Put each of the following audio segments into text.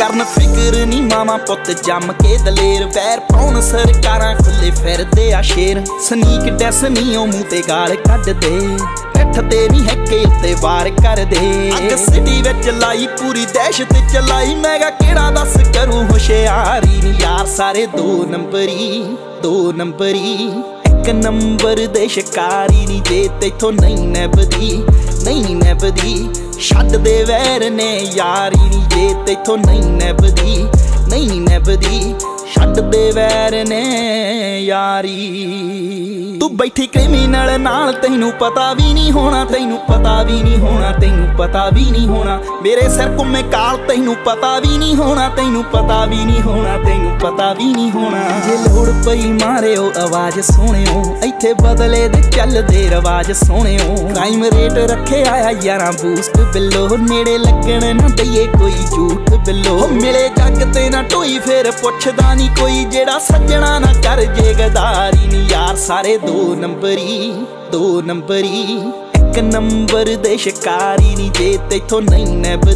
करन फिक्र नी मामा पुत जम के दलेर वैर पाउन सरकारां खुले फिरदे आ शेर सनीक डैस नी ओ मूंह ते गाल कढ दे ते नी हैके उत्ते वार कर दे अग सिटी विच लाई पूरी दहशत चलाई मैं केड़ा दस करूं होशियारी नी यार सारे दो नंबरी एक नंबर दे शिकारी नी जे तेथों नहीं नैबदी छड्ड दे वैर ने यारी नी जे तेथों नहीं नैबदी छड्ड दे वैर ने यारी तू बैठी क्रिमिनल नाल तैनू पता भी नहीं होना मेरे सिर घुमे काल तैनू पता भी नहीं होना जे लोड़ पई मारियो आवाज सुनियो इत्थे बदले दे चलदे रवाज सुनियो क्राइम रेट रखे आया 11 बूस्ट बिलो नेड़े लगन ना दईए कोई झूठ बिलो मिले जग ते ना ढोई फिर पुछदा नहीं कोई जेड़ा सज्जणा ना कर जे गदारी नी यार सारे दो नंबरी एक नंबर दे शिकारी नी जे तेथों नहीं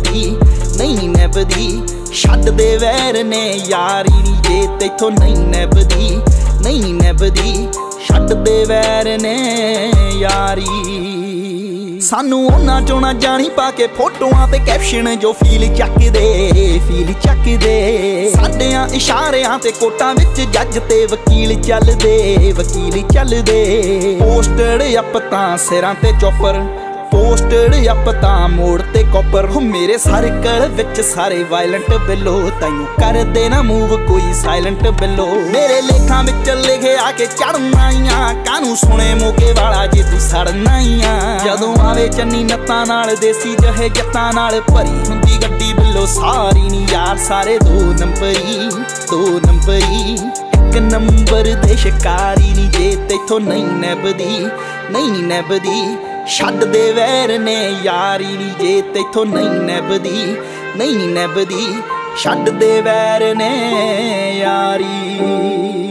नैबदी छड्ड दे वैर ने यारी नी जे तेथों नहीं नैबदी छड्ड दे वैर ने यारी सानू ओना चोना जानी पाके फोटोआं ते कैप्शन जो फील चकदे साडियां इशारियां ते कोटां विच जज ते वकील चलदे पोस्टड अप तां सिरां ते चौपर पोस्टड अप तां मोड़ ते कॉपर मेरे सर्कल विच सारे वायलेंट बिलो ताइयों कर देना मूव कोई साइलेंट बिलो मेरे लेखां विच लिखे आके चढ़ना कानू सुने मोगे वाला जे तू सड़ना जदों आवे चन्नी नत्तां नाल देसी जहे जत्तां नाल भरी हुंदी गड्डी बिलो सारी नी यार सारे दो नंबरी एक नंबर दे शिकारी नी जे तेथों नहीं नैबदी छड्ड दे वैर ने यारी नी जे तेथों नहीं नैबदी छड्ड दे वैर ने यारी।